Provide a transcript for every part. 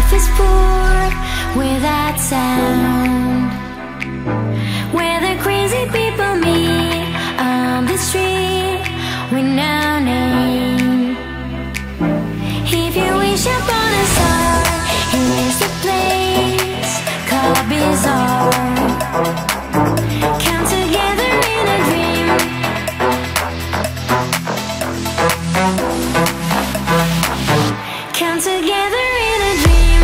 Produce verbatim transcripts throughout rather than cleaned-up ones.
life is poor without sound, where the crazy people meet on the street with no name. If you wish upon a star, here's the place called Bizarre. Come together in a dream. Come together in a dream.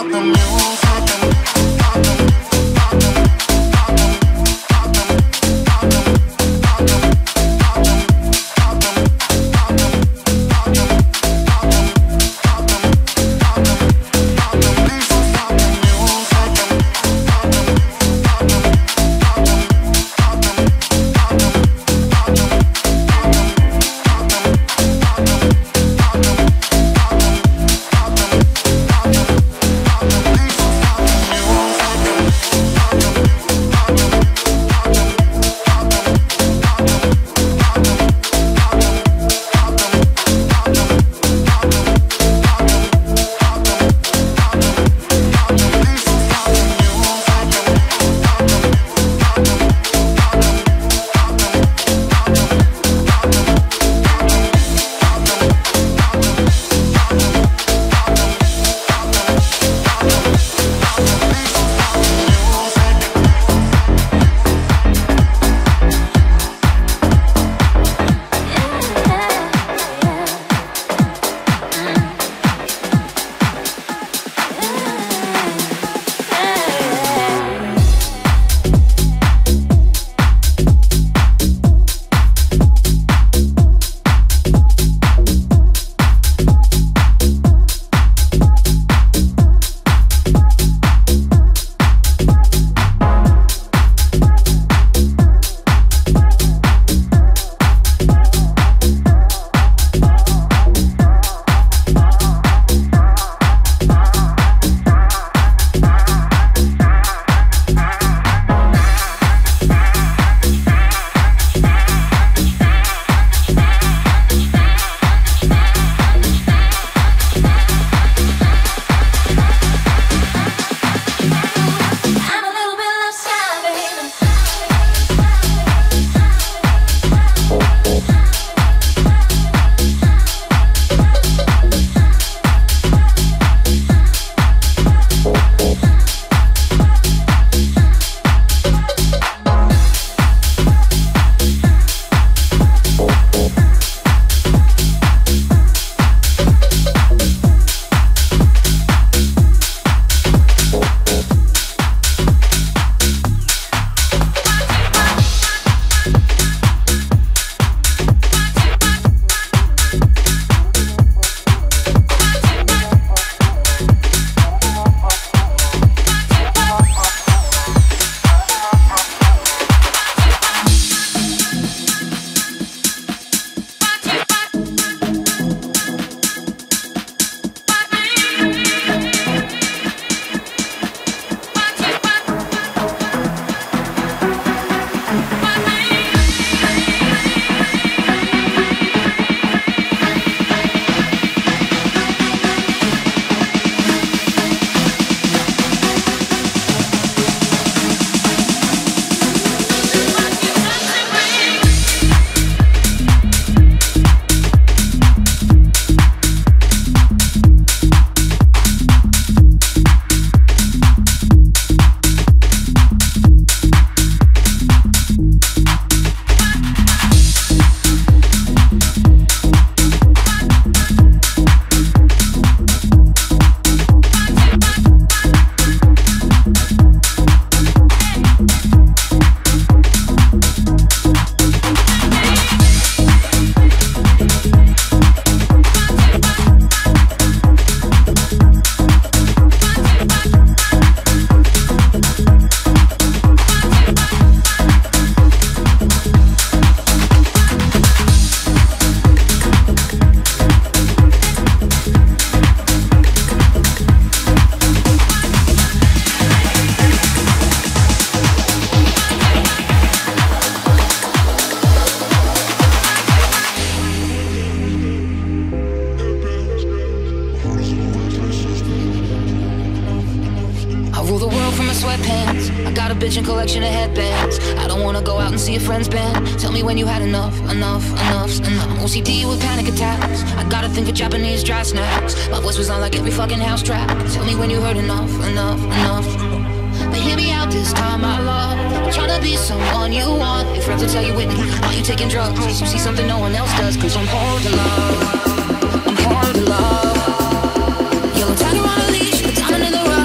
sweatpants. I got a bitchin' collection of headbands. I don't wanna go out and see a friend's band. Tell me when you had enough, enough, enough's enough. I'm O C D with panic attacks. I gotta think of Japanese dry snacks. My voice was on like every fucking house track. Tell me when you heard enough, enough, enough. But hear me out this time, my love. I'm tryna be someone you want. Your friends will tell you, Whitney, why you taking drugs? You see something no one else does. Cause I'm hard to love, I'm hard to love. Yellow tiger on a leash, the diamond in the rough.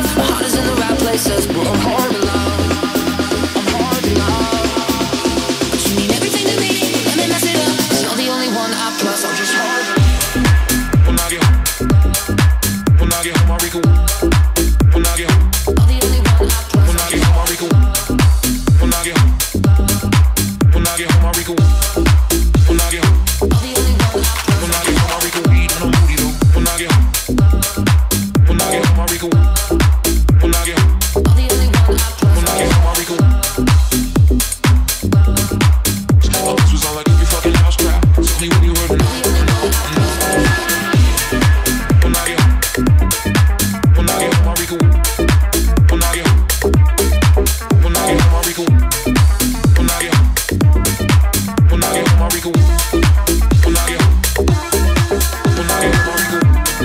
when I get home, All the only one I plus. when I get home, I Rico. When I get home, when I get home, I Rico. When I get home, All the only one I plus. when I get home, I Rico weed and I'm moody though. When I get home, when I get home, I Rico. When I get home, All the only one I plus. when I get home, I Rico. Oh, this was all like every fucking house crap. Tell me when you heard enough, enough, enough. When I get home, when I get home, I Rico. When I get home, when I get home, I Rico. When I get home, when I get home, I Rico. When I get home, when I get home, I Rico.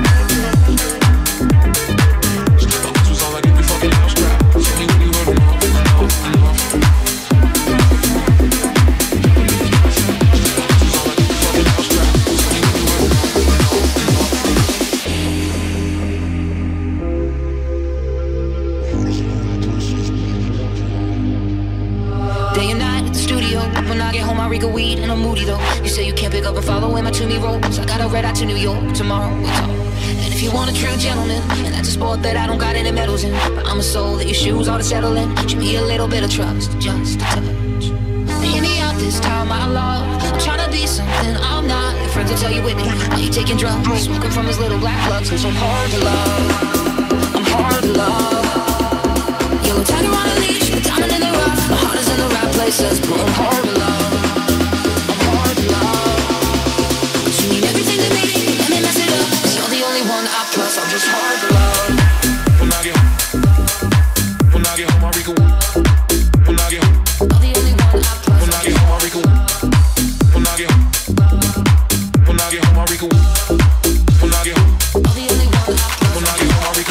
Oh, this was all like every fucking house crap. Tell me when you heard enough, enough, enough. Day and night at the studio. When I get home, I reek of weed and I'm moody though. You say you can't pick up and follow in my to me rolls. I got a red eye to New York tomorrow. We'll talk. And if you want a true gentleman, and that's a sport that I don't got any medals in, but I'm a soul that your shoes ought to settle in. Show me a little bit of trust, just a touch. Hear me out this time, my love. I'm trying to be something I'm not. Your friends will tell you with me. Are you taking drugs? Smoking from his little black plugs. Cause I'm hard to love. I'm hard to love. Yellow tiger on a leash, a diamond in the rough. My heart is in the right places, but I'm hard to love. I'm hard to love. But you mean everything to me. Let me mess it up. Cause you're the only one I plus. I'm just hard to love. When I get home, when I get home, I Rico. When I get home, You're the only one I plus. when I get home, I Rico. When I get home, when I get home, I Rico. When I get home, You're the only one I plus. when I get home, I Rico.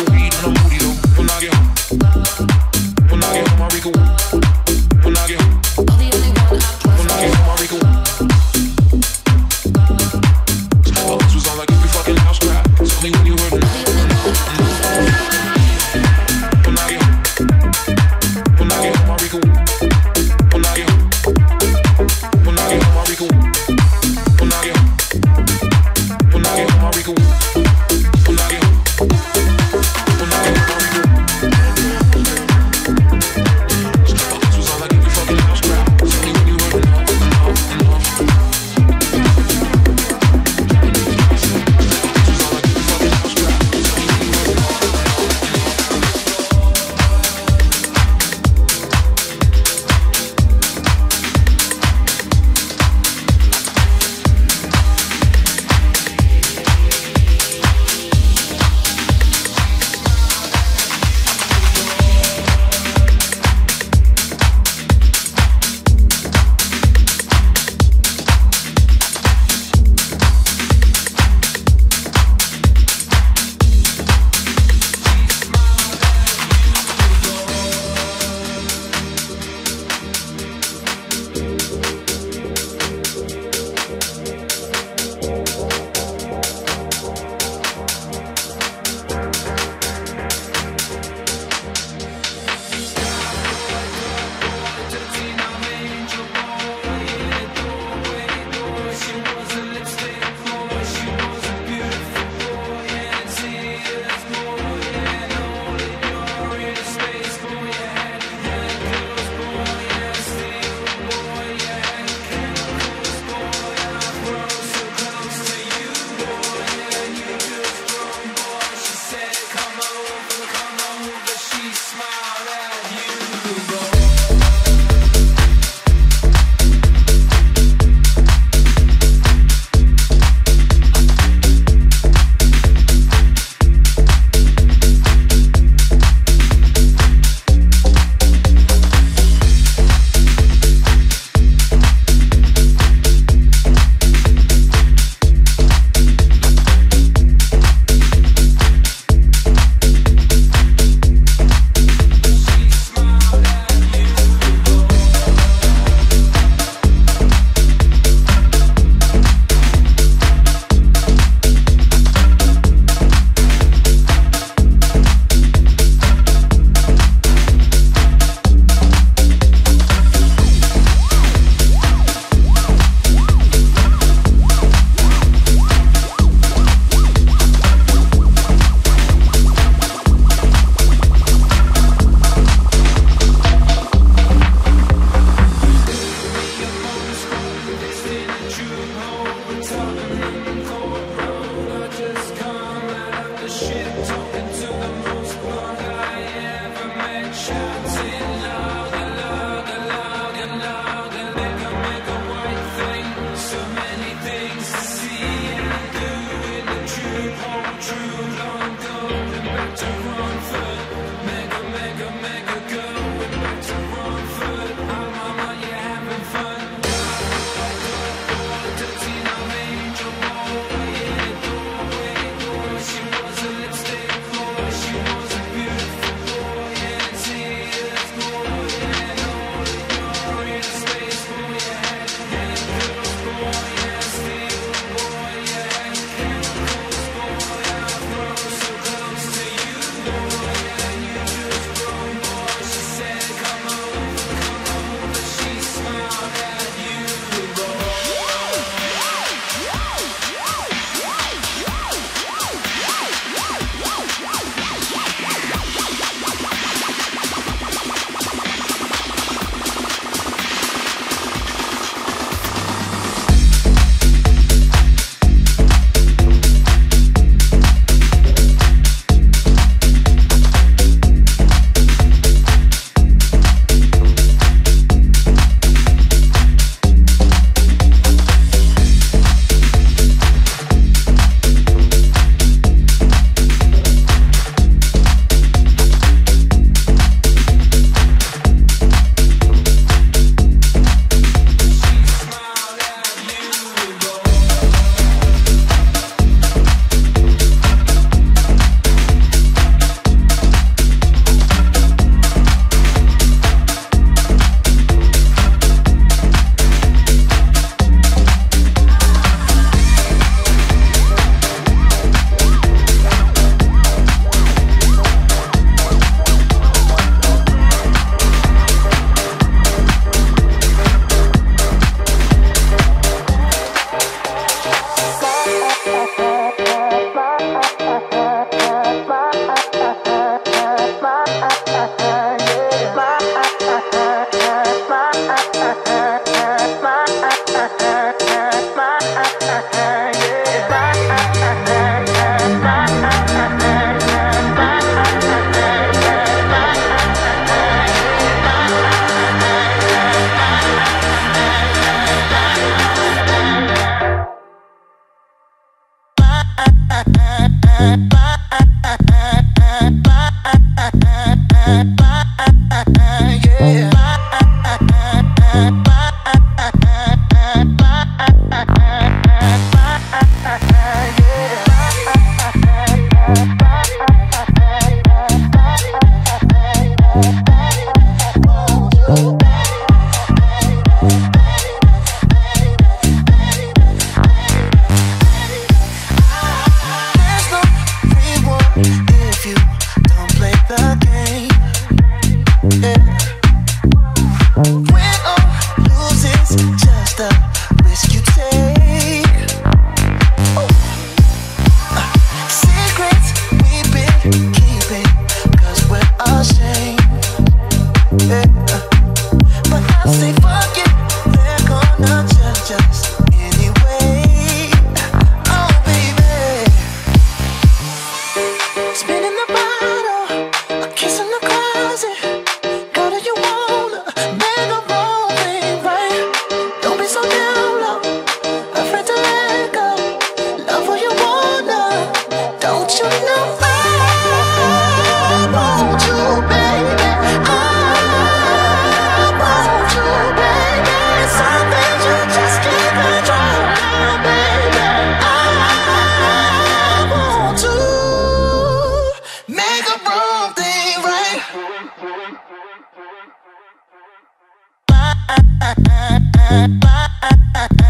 Bye.